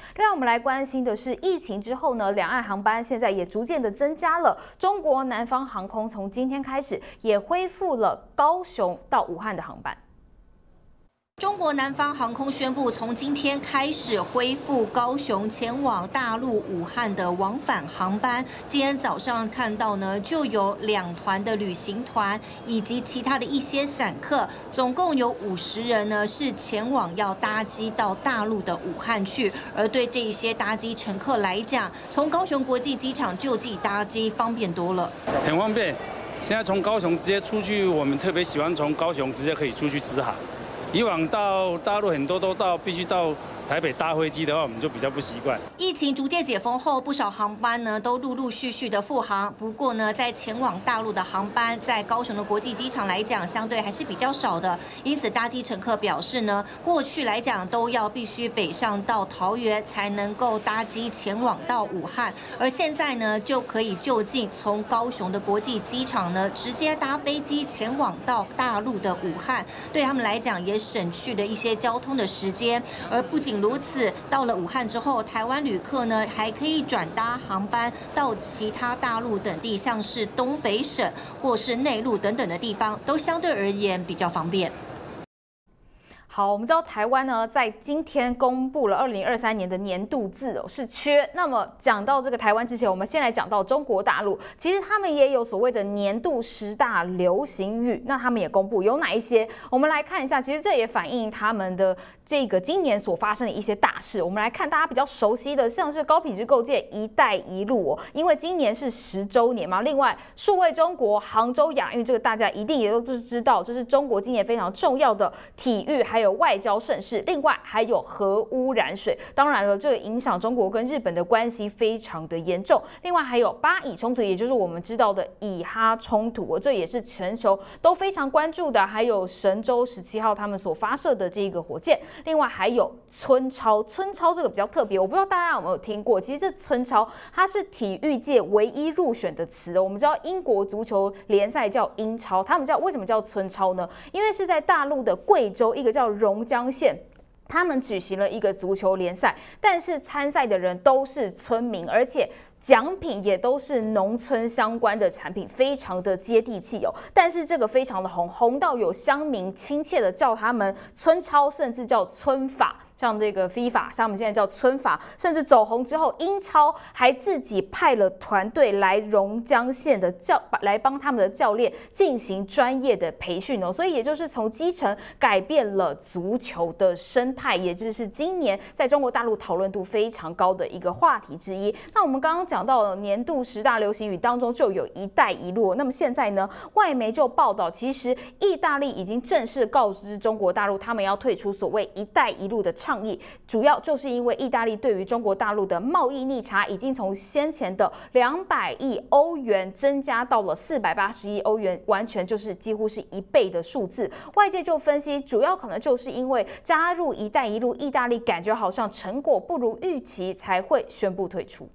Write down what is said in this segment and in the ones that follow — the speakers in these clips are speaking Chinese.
另外，我们来关心的是疫情之后呢，两岸航班现在也逐渐的增加了。中国南方航空从今天开始也恢复了高雄到武汉的航班。 中国南方航空宣布，从今天开始恢复高雄前往大陆武汉的往返航班。今天早上看到呢，就有2团的旅行团以及其他的一些散客，总共有50人呢，是前往要搭机到大陆的武汉去。而对这一些搭机乘客来讲，从高雄国际机场就近搭机方便多了， 很方便。现在从高雄直接出去，我们特别喜欢从高雄直接可以出去直航。 以往到大陆很多都必须到台北搭飞机的话，我们就比较不习惯。 疫情逐渐解封后，不少航班呢都陆陆续续的复航。不过呢，在前往大陆的航班，在高雄的国际机场来讲，相对还是比较少的。因此，搭机乘客表示呢，过去来讲都要必须北上到桃园才能够搭机前往到武汉，而现在呢就可以就近从高雄的国际机场呢直接搭飞机前往到大陆的武汉，对他们来讲也省去了一些交通的时间。而不仅如此，到了武汉之后，台湾旅客呢还可以转搭航班到其他大陆等地，像是东北省或是内陆等等的地方，都相对而言比较方便。 好，我们知道台湾呢，在今天公布了2023年的年度字是缺。那么讲到这个台湾之前，我们先来讲到中国大陆，其实他们也有所谓的年度10大流行语，那他们也公布有哪一些？我们来看一下，其实这也反映他们的这个今年所发生的一些大事。我们来看大家比较熟悉的，像是高品质构建“一带一路”哦，因为今年是10周年嘛。另外，数位中国、杭州亚运，这个大家一定也都是知道，这是中国今年非常重要的体育还有外交盛事。另外还有核污染水，当然了，这个影响中国跟日本的关系非常的严重。另外还有巴以冲突，也就是我们知道的以哈冲突，这也是全球都非常关注的。还有神舟17号他们所发射的这个火箭。另外还有村超，村超这个比较特别，我不知道大家有没有听过。其实这村超它是体育界唯一入选的词哦。我们知道英国足球联赛叫英超，他们为什么叫村超呢？因为是在大陆的贵州一个叫榕江县。 他们举行了一个足球联赛，但是参赛的人都是村民，而且奖品也都是农村相关的产品，非常的接地气哦。但是这个非常的红，红到有乡民亲切的叫他们村超，甚至叫村法。 像这个 FIFA， 他们现在叫村法，甚至走红之后，英超还自己派了团队来榕江县的来帮他们的教练进行专业的培训哦。所以也就是从基层改变了足球的生态，也就是今年在中国大陆讨论度非常高的一个话题之一。那我们刚刚讲到了年度10大流行语当中就有“一带一路”，那么现在呢，外媒就报道，其实意大利已经正式告知中国大陆，他们要退出所谓“一带一路”的倡议，主要就是因为意大利对于中国大陆的贸易逆差已经从先前的200亿欧元增加到了480亿欧元，完全就是几乎是1倍的数字。外界就分析，主要可能就是因为加入“一带一路”，意大利感觉好像成果不如预期，才会宣布退出。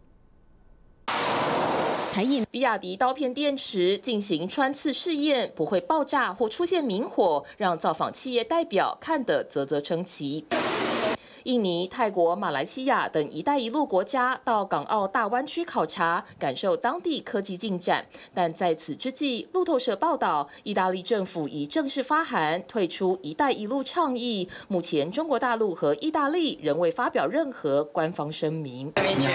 台印比亚迪刀片电池进行穿刺试验，不会爆炸或出现明火，让造访企业代表看得啧啧称奇。印尼、泰国、马来西亚等“一带一路”国家到港澳大湾区考察，感受当地科技进展。但在此之际，路透社报道，意大利政府已正式发函退出“一带一路”倡议。目前，中国大陆和意大利仍未发表任何官方声明。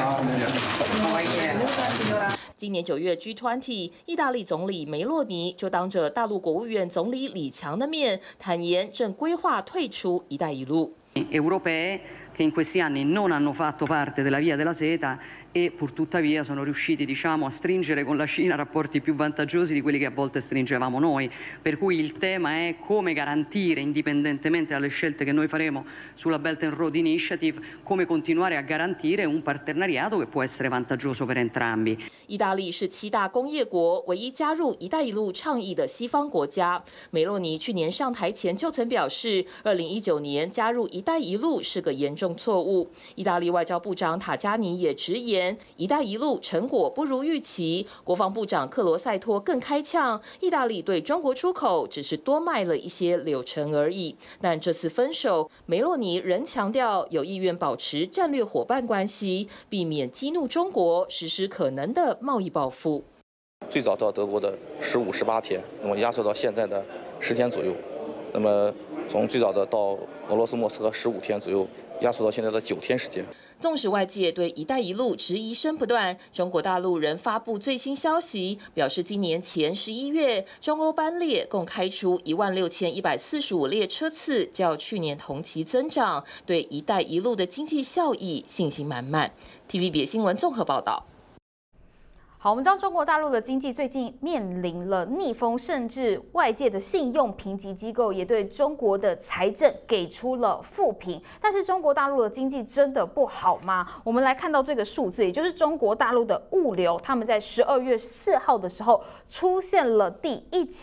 今年9月 G20， 意大利总理梅洛尼就当着大陆国务院总理李强的面，坦言正规划退出“一带一路”。 europee che in questi anni non hanno fatto parte della via della seta e pur tuttavia sono riusciti, diciamo, a stringere con la Cina rapporti più vantaggiosi di quelli che a volte stringevamo noi. Per cui il tema è come garantire, indipendentemente dalle scelte che noi faremo sulla Belt and Road Initiative, come continuare a garantire un partenariato che può essere vantaggioso per entrambi. 意大利是7大工业国唯一加入“一带一路”倡议的西方国家。梅洛尼去年上台前就曾表示，2019年加入“一带一路”是个严重重错误。意大利外交部长塔加尼也直言，“一带一路”成果不如预期。国防部长克罗塞托更开呛，意大利对中国出口只是多卖了一些柳橙而已。但这次分手，梅洛尼仍强调有意愿保持战略伙伴关系，避免激怒中国，实施可能的贸易报复。 最早到德国的15、18天，那么压缩到现在的10天左右。那么从最早的到俄罗斯莫斯科15天左右，压缩到现在的9天时间。 纵使外界对“一带一路”质疑声不断，中国大陆仍发布最新消息，表示今年前11月，中欧班列共开出16145列车次，较去年同期增长，对“一带一路”的经济效益信心满满。TVB 新闻综合报道。 好，我们知道中国大陆的经济最近面临了逆风，甚至外界的信用评级机构也对中国的财政给出了负评。但是中国大陆的经济真的不好吗？我们来看到这个数字，也就是中国大陆的物流，他们在12月4号的时候出现了第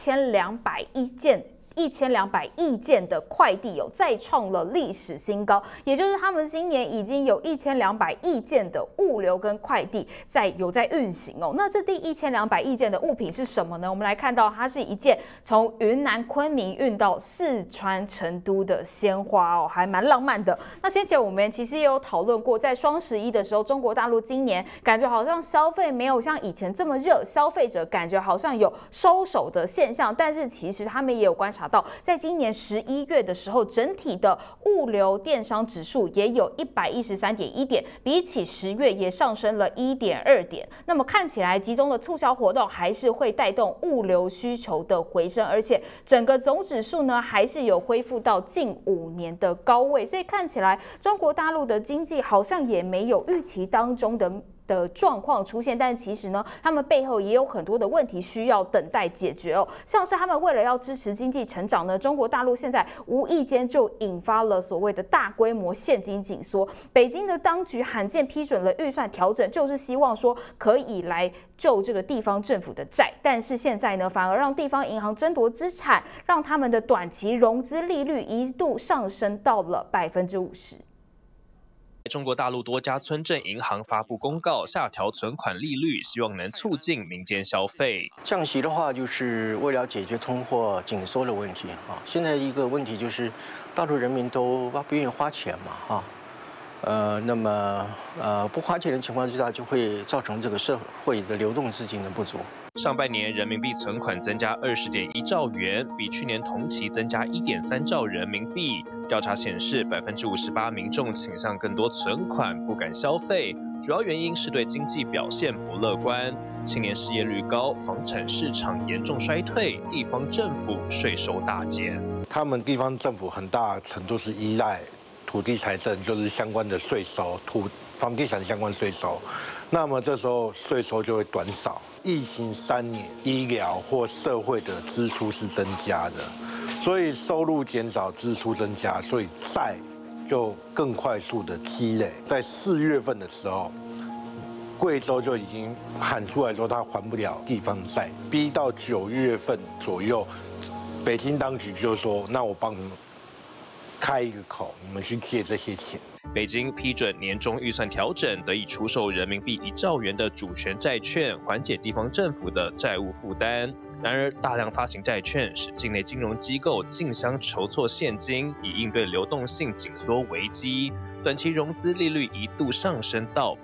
1200亿件的快递再创了历史新高，也就是他们今年已经有1200亿件的物流跟快递在运行那这第1200亿件的物品是什么呢？我们来看到它是一件从云南昆明运到四川成都的鲜花还蛮浪漫的。那先前我们其实也有讨论过，在双11的时候，中国大陆今年感觉好像消费没有像以前这么热，消费者感觉好像有收手的现象，但是其实他们也有观察到，在今年11月的时候，整体的物流电商指数也有113.1点，比起10月也上升了1.2点。那么看起来集中的促销活动还是会带动物流需求的回升，而且整个总指数呢还是有恢复到近5年的高位，所以看起来中国大陆的经济好像也没有预期当中的状况出现，但其实呢，他们背后也有很多的问题需要等待解决像是他们为了要支持经济成长呢，中国大陆现在无意间就引发了所谓的大规模现金紧缩。北京的当局罕见批准了预算调整，就是希望说可以来救这个地方政府的债，但是现在呢，反而让地方银行争夺资产，让他们的短期融资利率一度上升到了50%。 中国大陆多家村镇银行发布公告，下调存款利率，希望能促进民间消费。 降息的话，就是为了解决通货紧缩的问题现在一个问题就是，大陆人民都不愿意花钱嘛那么不花钱的情况之下，就会造成这个社会的流动资金的不足。 上半年人民币存款增加20.1兆元，比去年同期增加1.3兆人民币。调查显示，58%民众倾向更多存款，不敢消费，主要原因是对经济表现不乐观。青年失业率高，房产市场严重衰退，地方政府税收大减。 他们地方政府很大程度是依赖土地财政，就是相关的税收，房地产相关税收。那么这时候税收就会短少。疫情3年，医疗或社会的支出是增加的，所以收入减少，支出增加，所以债就更快速的积累。在4月份的时候，贵州就已经喊出来说他还不了地方债，逼到9月份左右，北京当局就说：“那我帮你们开一个口，你们去借这些钱。” 北京批准年终预算调整，得以出售人民币1兆元的主权债券，缓解地方政府的债务负担。然而，大量发行债券使境内金融机构竞相筹措现金，以应对流动性紧缩危机。短期融资利率一度上升到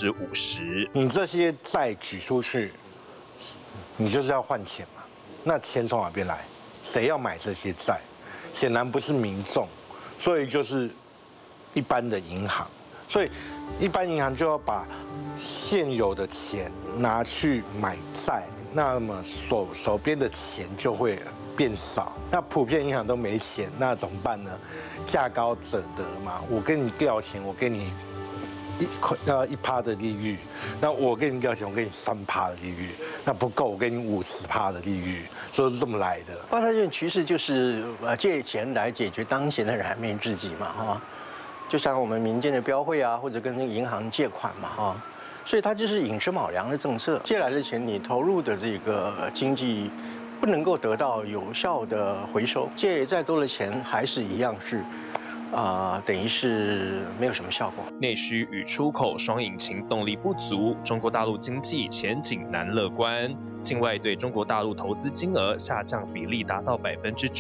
50%。 你这些债举出去，你就是要换钱嘛？那钱从哪边来？谁要买这些债？显然不是民众，所以就是一般的银行。所以一般银行就要把现有的钱拿去买债，那么手边的钱就会变少。那普遍银行都没钱，那怎么办呢？价高者得嘛，我跟你调钱，我给你1%的利率，那我给你调钱，我给你3%的利率，那不够，我给你50%的利率，所以是这么来的。 发债券趋势就是借钱来解决当前的燃眉之急嘛就像我们民间的标会啊，或者跟银行借款嘛所以它就是寅吃卯粮的政策，借来的钱你投入的这个经济不能够得到有效的回收，借再多的钱还是一样是等于是没有什么效果。 内需与出口双引擎动力不足，中国大陆经济前景难乐观。境外对中国大陆投资金额下降比例达到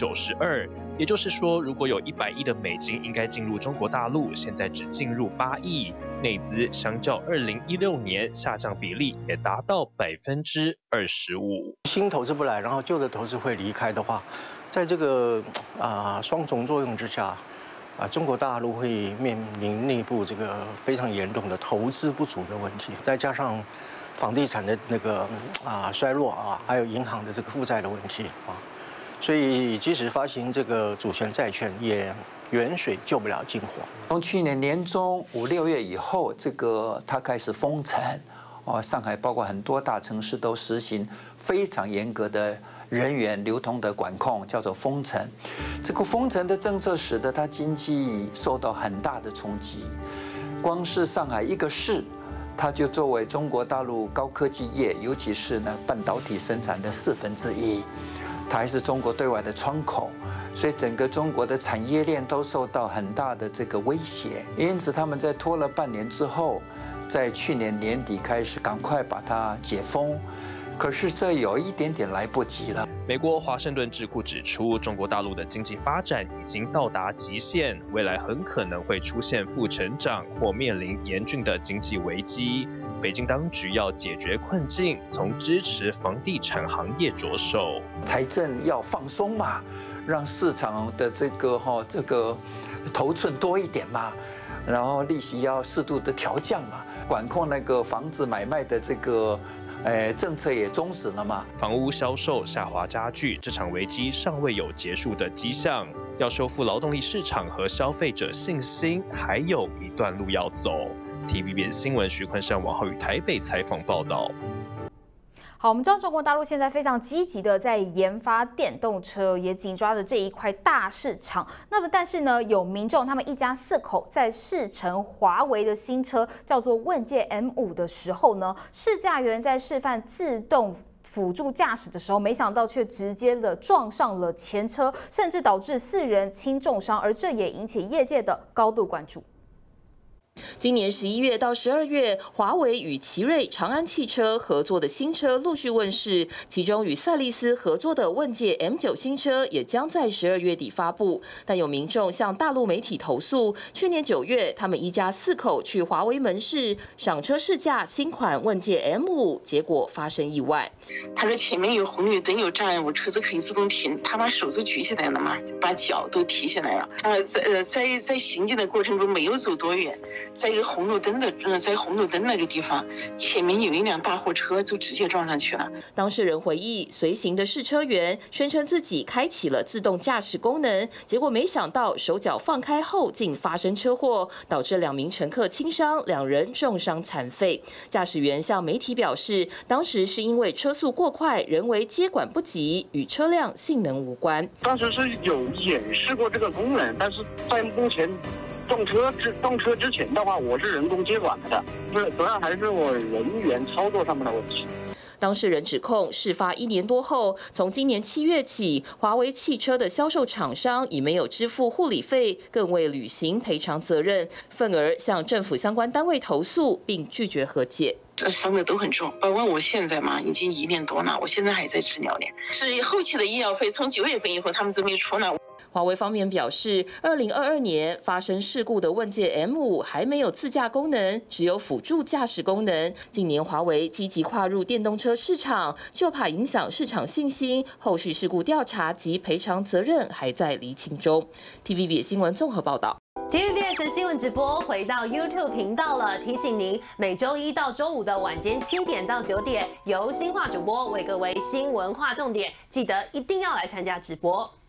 92%，也就是说，如果有100亿的美金应该进入中国大陆，现在只进入8亿，内资相较2016年下降比例也达到25%。 新投资不来，然后旧的投资会离开的话，在这个双重作用之下。中国大陆会面临内部这个非常严重的投资不足的问题，再加上房地产的那个衰落还有银行的这个负债的问题所以即使发行这个主权债券，也远水救不了近火。 从去年年中5、6月以后，它开始封城上海包括很多大城市都实行非常严格的人员流通的管控，叫做封城。这个封城的政策使得它经济受到很大的冲击。光是上海一个市，它就作为中国大陆高科技业，尤其是半导体生产的1/4，它还是中国对外的窗口，所以整个中国的产业链都受到很大的这个威胁。因此，他们在拖了半年之后，在去年年底开始赶快把它解封。可是这有一点点来不及了。 美国华盛顿智库指出，中国大陆的经济发展已经到达极限，未来很可能会出现负成长或面临严峻的经济危机。北京当局要解决困境，从支持房地产行业着手。 财政要放松嘛，让市场的这个头寸多一点嘛，然后利息要适度的调降嘛，管控那个房子买卖的这个。政策也终止了嘛？ 房屋销售下滑加剧，这场危机尚未有结束的迹象。要修复劳动力市场和消费者信心，还有一段路要走。TVBS 新闻徐坤山、王浩宇台北采访报道。 好，我们知道中国大陆现在非常积极的在研发电动车，也紧抓着这一块大市场。那么，但是呢，有民众他们一家4口在试乘华为的新车叫做问界 M5的时候呢，试驾员在示范自动辅助驾驶的时候，没想到却直接的撞上了前车，甚至导致4人轻重伤，而这也引起业界的高度关注。 今年11月到12月，华为与奇瑞、长安汽车合作的新车陆续问世，其中与赛力斯合作的问界 M9 新车也将在12月底发布。但有民众向大陆媒体投诉，去年9月，他们一家4口去华为门市赏车试驾新款问界 M5，结果发生意外。 他说前面有红绿灯有障碍物，车子可以自动停，他把手都举起来了嘛，把脚都提起来了。在行进的过程中没有走多远。在一个红绿灯那个地方，前面有一辆大货车就直接撞上去了。 当事人回忆，随行的试车员宣称自己开启了自动驾驶功能，结果没想到手脚放开后竟发生车祸，导致2名乘客轻伤，2人重伤残废。驾驶员向媒体表示，当时是因为车速过快，人为接管不及，与车辆性能无关。 当时是有演示过这个功能，但是在目前。动车之前的话，我是人工接管的，主要还是我人员操作上面的问题。 当事人指控，事发1年多后，从今年7月起，华为汽车的销售厂商已没有支付护理费，更未履行赔偿责任，愤而向政府相关单位投诉，并拒绝和解。 这伤的都很重，包括我现在嘛，已经1年多了，我现在还在治疗呢。是后期的医药费，从9月份以后他们都没出呢。 华为方面表示，2022年发生事故的问界 M5还没有自驾功能，只有辅助驾驶功能。近年华为积极跨入电动车市场，就怕影响市场信心。后续事故调查及赔偿责任还在厘清中。TVBS 新闻综合报道。 TVBS 新闻直播回到 YouTube 频道了，提醒您每周1到周5的晚间7点到9点，由新化主播为各位新闻划重点，记得一定要来参加直播。